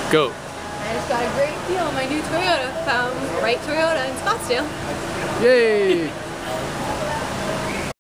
Go. I just got a great deal on my new Toyota from Right Toyota in Scottsdale. Yay!